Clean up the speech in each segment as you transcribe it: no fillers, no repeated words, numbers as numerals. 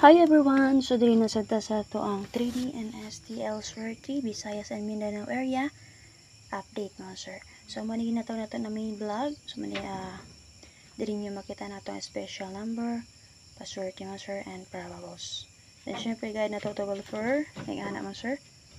Hi everyone! So diri na sa to ang 3D and STL Swerte, Visayas and Mindanao area update mo sir. So mani na to na main vlog. So mani diri niyo makita na to ang special number, password mo sir and parables. Then syempre guide na to fur, ang ana mo sir.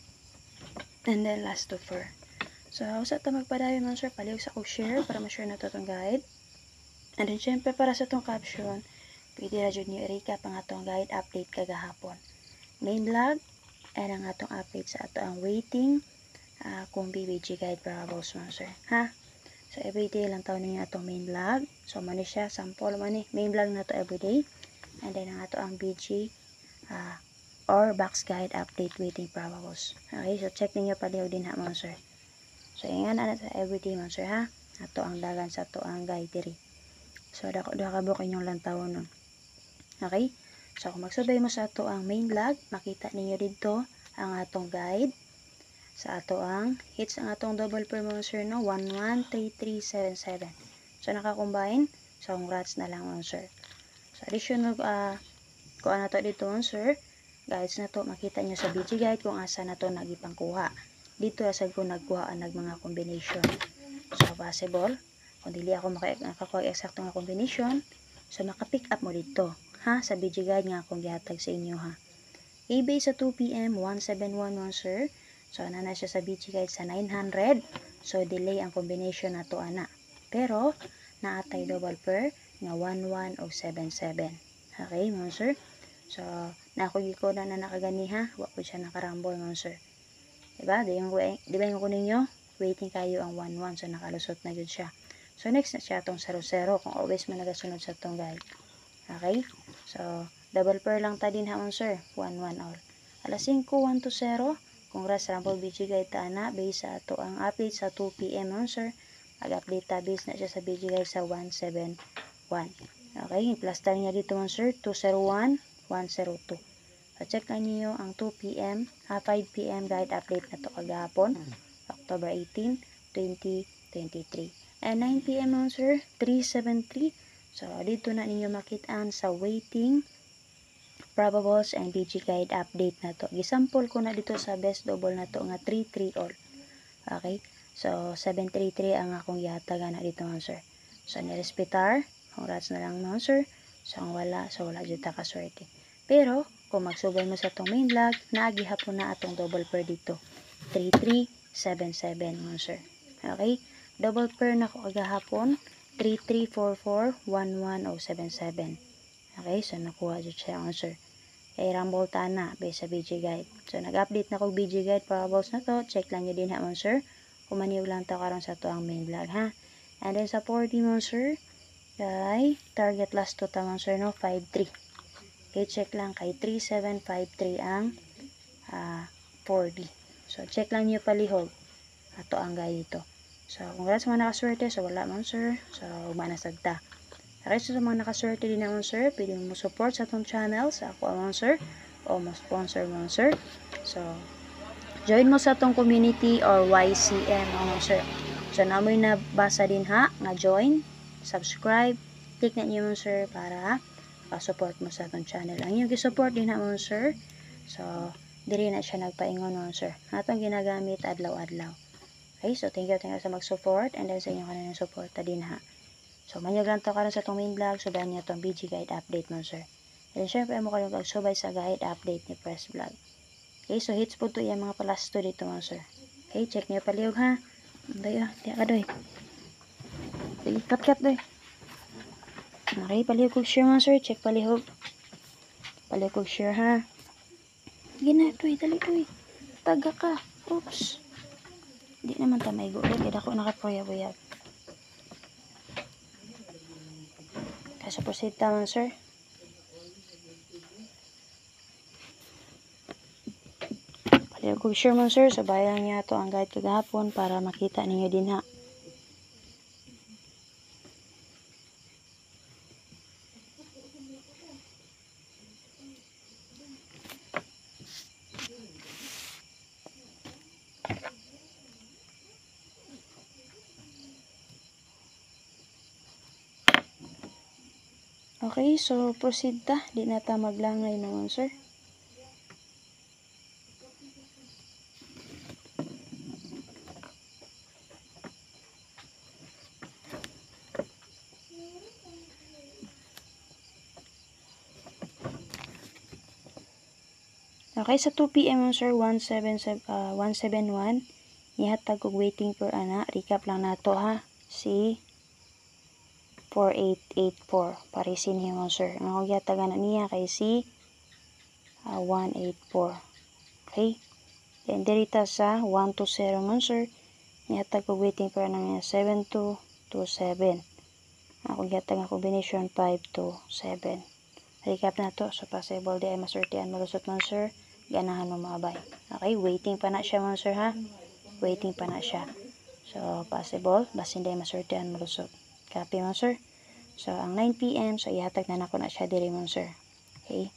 And then last to fur. So sa ta magpadayon mo sir, palihog sa ko share para ma-share na to tong guide. And then syempre para sa tong caption, pwede ra jud niyo i-recap ang atong guide update kagahapon. Main vlog and ang atong update sa ato ang waiting kung BBG guide parables mo sir. Ha? So everyday lang taon ninyo atong main vlog. So mani siya sample mani main vlog na to everyday. And then ang ato ang BG or box guide update waiting parables. Okay, so check ninyo palihog din ha mo sir. So ingan na sa everyday mo sir ha. Ato ang dagan sa ato ang guide diri. So dako ka buok inyong lantawon nun. Okay? So kung magsubay mo sa ato ang main vlog, makita ninyo dito ang atong guide sa ato ang hits ang atong double per mo sir no 113377. So naka-combine. So congrats na lang mo sir. So additional kung ano to dito sir, guides na to makita nyo sa BG guide kung asa na to nagipangkuha. Dito asad ko nagkuha ang mga combination. So possible kung dili ako makakuha eksakto nga combination, so maka-pick up mo dito ha sa BG guide nga akong gihatag sa inyo ha. eBay sa 2 PM 1711 sir. So ana na siya sa BG guide sa 900. So delay ang combination nato ana. Pero naatay double per nga 11077. Okay mo sir. So na ako gikoda na nakagani ha. Wa ko siya nakarambol mo sir. Diba? Di ba yung kunin nyo? Waiting kayo ang 11. So nakalusot na yun siya. So next na siya itong 00 kung always man nagasunod sa itong guide. Okay? So double per lang ta din hamon sir. 11 all. Alas 5, 1 to 0. Congrats rample BG guide ta na. Base sa ito ang update sa 2 PM hamon sir. Mag-update ta base na siya sa BG guide sa 171. Okay? Plaster niya dito hamon sir. 201, 102. So check na niyo ang 2 PM, 5 PM guide update na to kagahapon. October 18, 2023. And 9 PM on sir, 373. So, dito na ninyo makitaan sa waiting, probables, and BG guide update na to. Gisample ko na dito sa best double na to nga 3-3 all. Okay? So, 733 ang akong yataga na dito on sir. So, nirespetar. Congrats na lang no sir. So, ang wala. So, wala dito kaswerte. Pero, kung magsubay mo sa itong main vlog, naagihapon na atong double per dito. 3377 mo sir. Okay? Double per na ko kagahapon. 3344-11077. Okay? So, nakuha dyan siya mo sir. Kay Rumble Tana, base sa BG Guide. So, nag-update na ko BG Guide para about na to. Check lang nyo din ha mo sir. Kumaniw lang to karon sa to ang main vlog ha. And then sa 4D mo sir, kay target last to ta mo sir no, 5-3. Okay, check lang kay 3753 ang 4D. So, check lang nyo palihog. Ato ang guide ito. So, congrats sa mga nakaswerte. So, wala man sir. So, manasagta. Okay, so sa mga nakaswerte din naman sir, pwede mo support sa itong channel, sa ako naman sir, o mo-sponsor mo sir. So, join mo sa itong community or YCM naman sir. So, namoy na basa din ha, nga join, subscribe, click na nyo sir para support mo sa itong channel. Ang yung support din naman sir. So, diri na siya nagpaingon naman sir. Atong ginagamit adlaw-adlaw. Okay, so thank you sa mag-support and then sa inyo kanang support din ha. So, manyag lang to karon sa itong main vlog. Subayan niyo itong BG guide update mo sir. And then, syempre, mo kayo magsubay sa guide update ni Press Vlog. Okay, so hits po to yung mga palasto dito mo sir. Okay, check niyo palihog ha. Doy, tiyak ka doy. Sige, cut doy. Okay, palihog kong share mo sir. Check palihog. Palihog kong share ha. Gina, doy, dali doy. Taga ka. Oops. Di naman tamay go. Kaya ako nakaproya-buyag. Kasi proceed taman sir. Palihog kong share mo sir. Sabayan niya to ang guide kagahapon para makita ninyo din ha. Okay, so proceed ta. Di na ta maglangay naman, sir. Okay, sa 2 PM, sir, 171. Ihatag og waiting for ana. Recap lang nato, ha. Si 4884. Parisin niyo, sir. Ang akong ihatag na niya kay si 184. Okay. Then, dirita sa 120, man, sir. Ihatag og waiting for ana niya 7227. Ako ihatag ang combination 527. Recap na to. So, possible di ay masortian malusot, man, sir. Ganahan mo maabay. Okay, waiting pa na siya, man, sir, ha. Waiting pa na siya. So, possible, basin di ay masortian malusot. Copy, man, sir. So, ang 9 PM, so, ihatag na nako na siya diri, man, sir. Okay.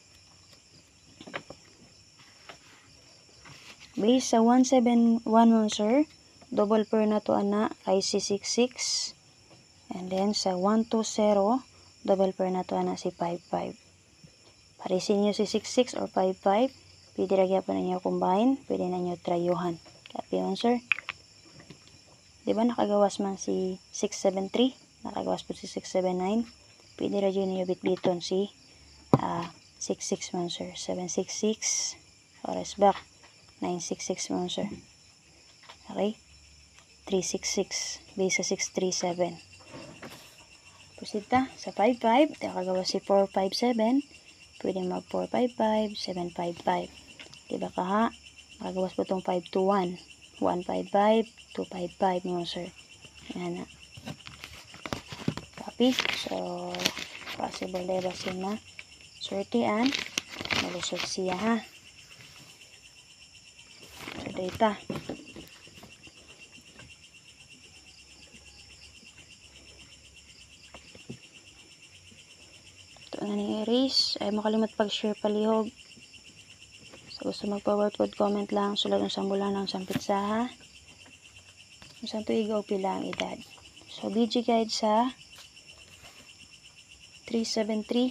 Base sa 171, man, sir. Double pair na to, ana, kay si 66. And then, sa 120, double pair na to, ana, si 55. Parisin nyo si 66 or 55. Pwede lagyan pa ninyo combine. Pwede na nyo tryuhan. Copy, man, sir. Diba nakagawas man si 673? Nakagawas po si 679. Pwede lagyan ninyo bitbiton si 66, man, sir. 766. Oras back. 966, man, sir. Okay? 366. Base sa 637. Proceed ta sa 55. Nakagawas si 457. Pwede mag 455, 755. Diba ka, ha? Nakagawas po itong 521. 155, 255 mo, sir. Yan na. Copy. So, possible na basin na. Sortian. Malusot siya, ha? So, data. Ito na ni erase. Ay, makalimot pag-share palihog. So, gusto mag-forward code, comment lang. Sulat ng sambulan ng sampitsa, ha? Kung saan ito igaw pila ang edad. So, BG guide sa 373.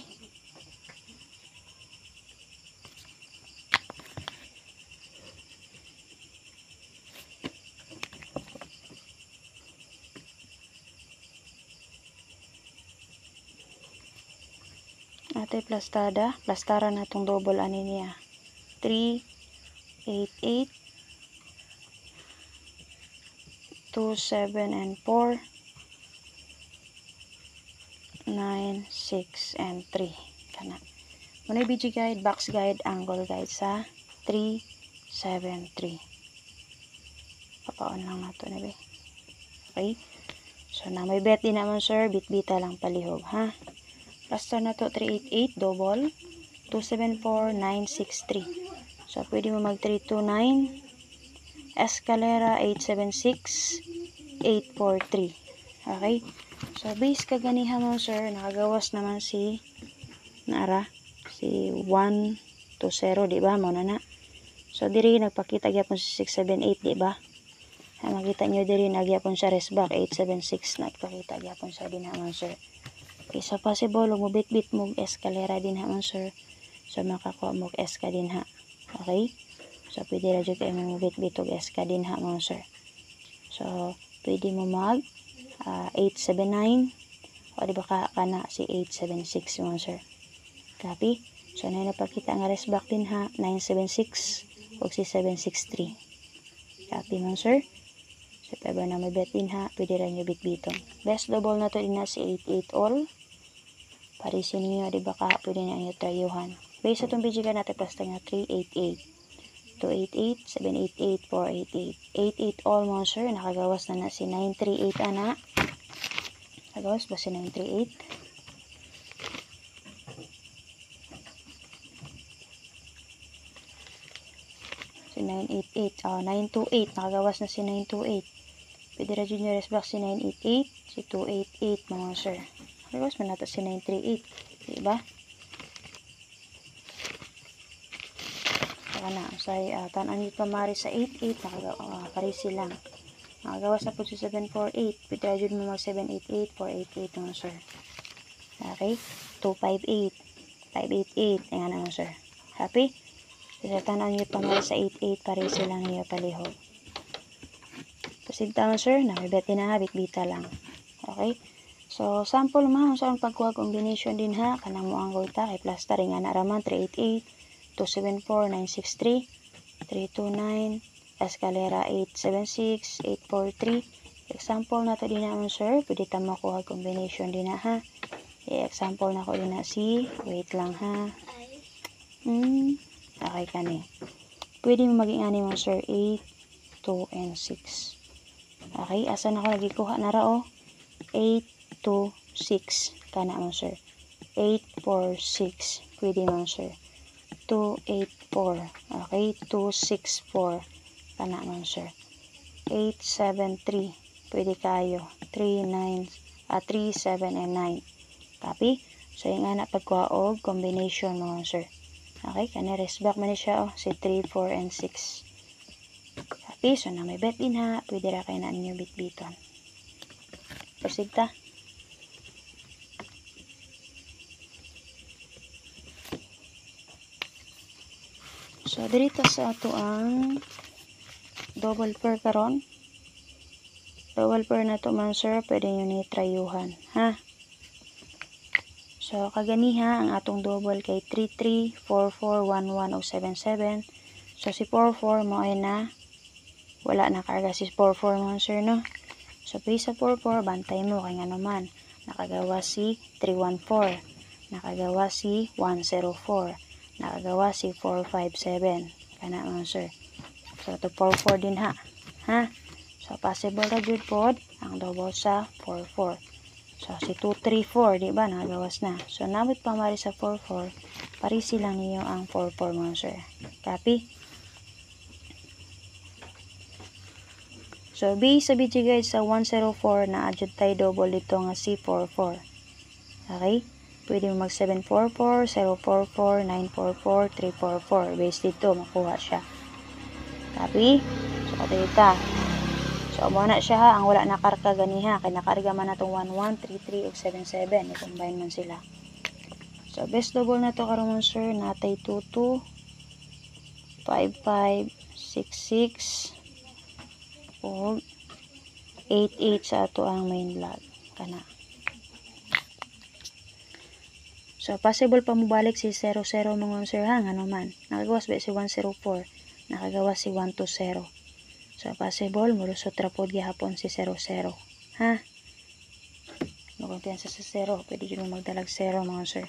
Ate plastada. Plastara na itong double ani niya. 388. 2, 7, and 4. 9, 6, and 3. Kana. Muna BG guide, box guide, angle guide sa 3, 7, 3. Papaon lang nato na be. Okay? So, na may bet din naman, sir. Bit-bita lang palihog, ha? Plaster na to 388, double. 274, 963. So, pwede mo mag 329. Escalera 876, 843. Okay? So, base kaganihan mo, sir. Nakagawas naman si si 120, diba? Muna na. So, diri nagpakita gyapon si 678, diba? Makita nyo diri nagyapon sa resback 876 nagpakita gyapon sa din naman, sir. Okay, so possible mo bit-bit mo escalera din naman, sir. So, makakuha mo eska din, ha. Okay? So, pwede radyo kayo mo bit-bit og eska din, ha, mga, sir. So, pwede mo mag 879 o diba ka na si 876, mga, sir. Copy? So, na napakita ang resback din, ha. 976 o si 763. Copy, mga, sir. So, if ever na may bet din, ha, pwede rin yung bit-bitong. Best double na to din na si 88 all. Parisin niyo, diba ka, pwede na yung tryuhan. Base sa itong bijigan natin, pasta nga 388. 288, 788, 488. 88 all, mga, sir. Nakagawas na si 938, ana. Nakagawas ba si 938? Si 988. 928. Nakagawas na si 928. Pwede ra junior resback si 988. Si 288, mga, sir. Nakagawas man nato si 938. Diba? Na say tanan nito pamari sa 88 parisi lang. Nakagawas na po si 748. Pwede jud mo mag 788, 488, mga, sir. Okay? 258. 588. Nga naman, sir. Happy? Kasi tanan nyo pamari sa 88 para silang niyo palihog. Proceed taon, sir. Nakibeti na ha. Bitbita lang. Okay? So, sample ma. So, ang pagkuha combination din ha. Kanang mo ang ta. Kay plaster. Nga na raman. 388. 274. 963. 329. Escalera 876. 843. Example na to din naman, sir. Pwede ta makuha combination din na ha. I-example na ko din na si. Wait lang ha. Okay ka ni. Pwede mo maging ani mo, sir. 8, 2, and 6. Okay. Asa na ako nagikuha na rao? 8, 2, 6. Kana mo, sir. 8, 4, 6. Pwede mo, sir. 2, 8, 4. Okay. 2, 6, 4. Kana mo, sir. 8, 7, 3. Pwede kayo. 3, 9, 3, 7, and 9. Copy? So, yung anak pagkuha og combination mo, sir. Okay, kani rest back man siya, oh. Si 3, 4, and 6. Copy? So, na may bet din ha. Pwede ra kayo na ninyo bit-biton. Proceed ta. So, dito sa ato ang double pair karon. Double pair na to man, sir. Pwede nyo ni trayuhan. Ha? So, kaganiha ang atong double kay 33441177. So, si 44 mo ay na wala na karga si 44 mo, sir, no? So, base sa 44, bantay mo kay nga naman. Nakagawa si 314. Nakagawa si 104. Nakagawa si 457. Kana mo, sir. So, to 44 din ha. Ha? So, possible ra jud pod ang double sa 44. So, si 234, di ba? Nagawas na. So, namit pamari sa 44, parisi lang niyo ang 44 mo, sir. Copy? So, base sa BG guide sa 104 na adjud tayo double dito nga si 44. Okay? Pwede mo mag 744, 044, 944, 344. Base dito, makuha siya. Copy? So, dito. So, mo na siya ha. Ang wala nakarga ganiha. Kaya nakarga man na itong 11, 33, ug 77. I-combine man sila. So, best double na to karon, sir. Natay 22, 55, 66, ug 88 sa ato ang main log. Kana. So, possible pa mo balik si 00 mga, sir ha. Nga naman. Nakagawas ba si 104. Nakagawas si 120. So, possible, mulusot rapod gihapon si 00. Ha? Magkumpiyansa sa 0. Pwede yun magdalag 0, mga sir.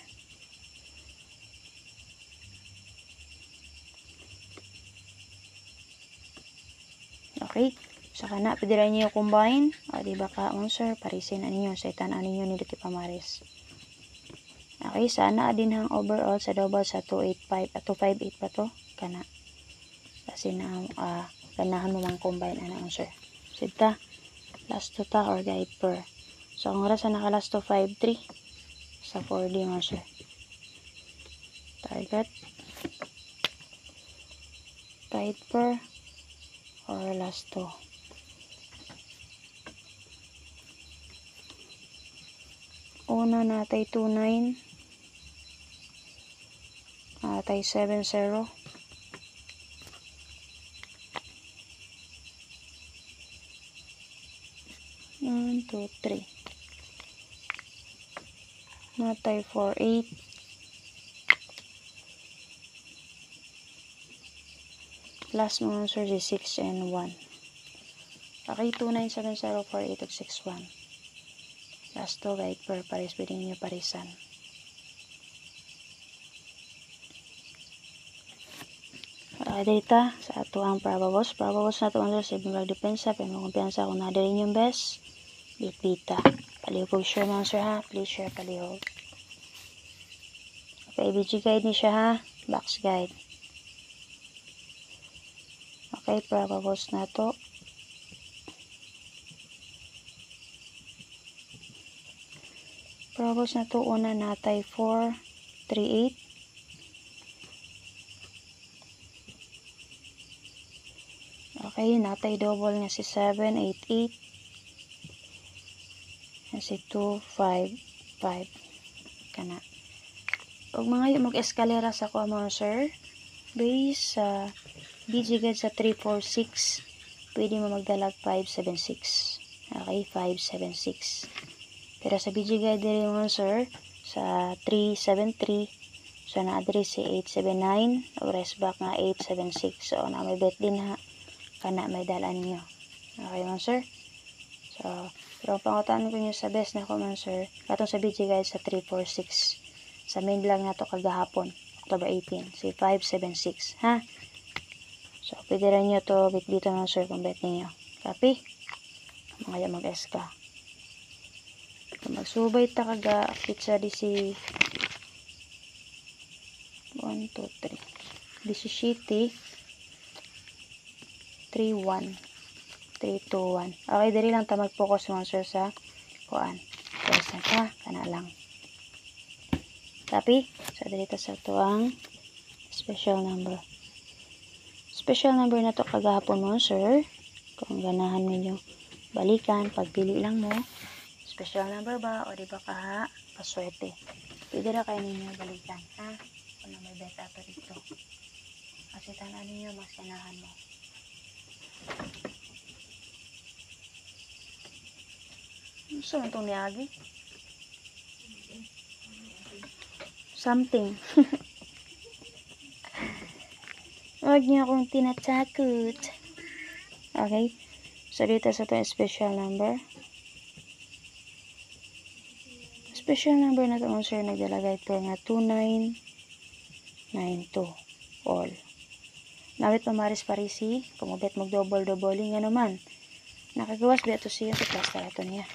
Okay? So, kana, pwede rin nyo combine. O, diba ka, mga sir? Parisin na ninyo. Sa itan ninyo ni Dito Pamaris. Okay, sana din hang overall sa double sa 285. 258 pa to. Kana. Kasi na, ganahan mo mang combine ana, sir. Sita, last to ta or guide per. So, ang oras na naka last to 5-3 sa 4D mo, sir. Target. Guide per or last to. Una natay 29. Natay 70. 1, 2, 3. Natay 4, 8. Last mo, sir, 6 and 1. Okay, 2970, 48, 61. Last to, guide per pares. Pwede nyo parisan. Data sa ato ang probables. Probables na ito ang sir, sa ibang depensa. Pero kumpiyansa kung nadarin yung best. Bitbita. Palihog share mga sir ha. Please share palihog. Okay, BG guide ni siya ha. Box guide. Okay, probables na to. Probables na to. Una natay 4, 3, 8. Okay, natay double nga si 7, 8, 8. Si 2, 5, 5. Kana. ug mga yung mag-eskalera sa ko mo sir. Base sa BG Guide sa 346, pwede mo magdalag 576. Okay, 576. Pero sa BG Guide din mo sir, sa 373, so na-address si 879, o rest back nga 876. So, na may bet din ha, kana may dala ninyo. Okay mo sir? So, pero pangutan ko nyo sa best na ko man sir, katong sa BG Guide sa 346. Sa main vlog na to kagahapon, October 18, si 576, ha? So, pwede rin nyo to bitbito ng sir kung bet ninyo. Copy? Mga mag-SK. Kung magsubay ta kaga, pizza di si 1, 2, 3. Di si Shitty 3, 1. 3, 2, 1. Okay, dali lang ta mag-focus mga sir sa kuan. Present ha? Kana lang. Copy? So, dito sa ito ang special number. Special number na to kagahapon mo, sir. Kung ganahan ninyo balikan, pagpili lang mo. Special number ba? O di ba kaha? Paswerte. Pwede na kayo ninyo balikan, ha? Kung na may bet ato dito. Kasi tanan ninyo, mas ganahan mo. Gusto mo itong niyagi? Something. Huwag niyo akong tinatakot. Okay? So, dito sa ito special number. Special number na ito, sir, nagdalagay ito nga 2992. All. Nawit pamaris parisi, kumubit mag-double-doubling nga naman. Nakagawas ba ito siya sa plaster ito niya.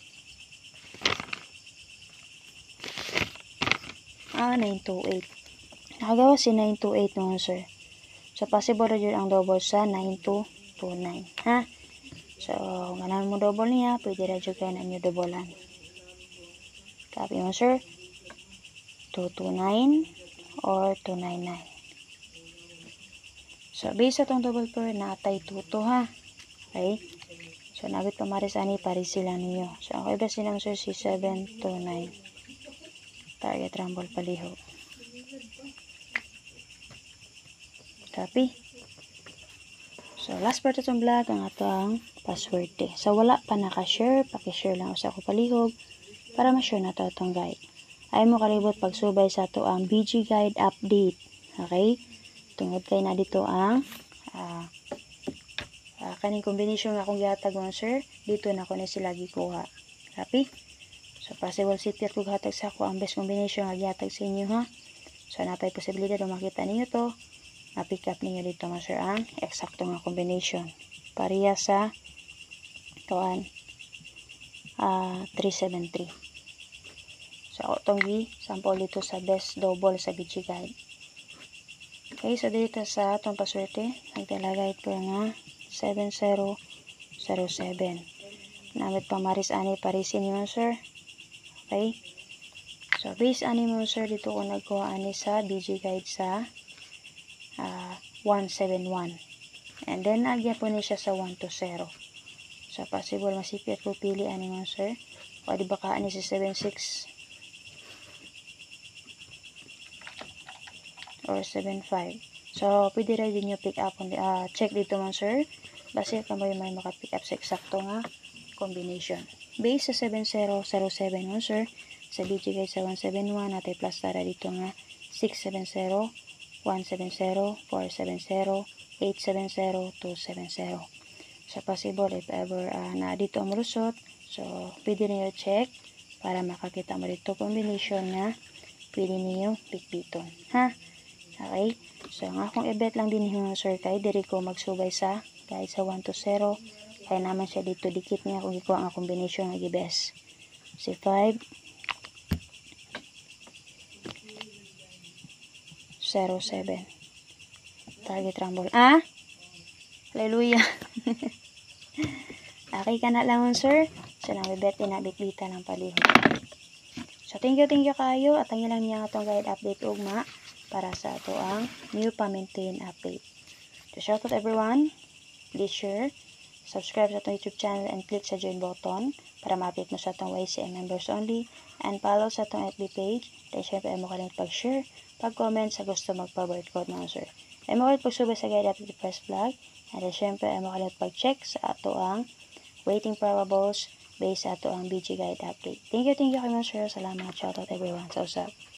928. Nakagawas si 928 naman, sir. So, possible rin ang double sa 9229. Ha? So, kung ganahan mo double niya, pwede rin kayo na nyo doublean. Copy mo, sir. 229 or 299. So, base sa itong double pair, naatay 2 ha. Okay? So, nabit pamaris ani, paris sila niyo. So, ako iba silang, sir, si 729. Target rumble paliho. Copy. So, last part itong vlog, ang atong password eh. So, wala pa naka-share, pakishare lang sa ako palihog para ma-share na to itong guide. Ay mo kalibot pagsubay sa ito ang BG Guide update. Okay? Tungod kay na dito ang kaning combination nga akong gihatag mo, sir. Dito na ako na sila gikuha. Copy? So, possible city at kung hatag sa ako ang best combination nga gihatag sa inyo, ha? So, napay posibilidad na makita ninyo to. Na-pick up ninyo dito, mga sir, ang eksakto nga combination. Pariya sa 373. So, ako itong sample dito sa best double sa BG Guide. Okay, so dito sa itong paswerte, nagdalagay po nga 7007. Namit pamaris ani parisin nyo, sir. Okay. So, base ani mo, sir, dito ko nagkuha ani sa BG Guide sa 171. And then, agya po niya siya sa 120. So, possible masipit po pili ani mo, sir. O, di ba ka ani si 76 or 75. So, pwede rin din nyo pick up. Check dito mo, sir. Base ka may makapick up sa eksakto nga combination. Base sa 7007 mo, sir. Sa BG Guide sa 171, natin plus tara dito nga 670, 170, 470, 870, 270. So, possible if ever na dito ang malusot. So, pwede niyo check para makakita mo dito combination na pwede niyo pick-biton. Ha? Okay? So, ang akong i-bet lang din yung sir kay diri ko magsubay sa guide sa 120. Kaya naman siya dito dikit niya kung ikuha ang combination ng i-best. Si 5 07. Target rumble. Hallelujah. Okay ka na lang, sir. So, nabibet din na bitbita ng palihog. So, thank you kayo. At ang ilang niya itong guide update ugma para sa ito ang new pa-maintain update. So, shout out everyone. Please share, subscribe sa itong YouTube channel and click sa join button para ma-update mo sa itong YCM members only, and follow sa itong FB page. Dahil syempre ay mo kalimut pag-share, pag-comment sa gusto mag-favorite code mga sir. Ay mo kalimut pag-subay sa guide update first vlog, and dahil syempre ay mo kalimut pag-check sa ato ang waiting parables based sa ato ang BG guide update. Thank you kay mga sir. Salamat. Shoutout everyone. So,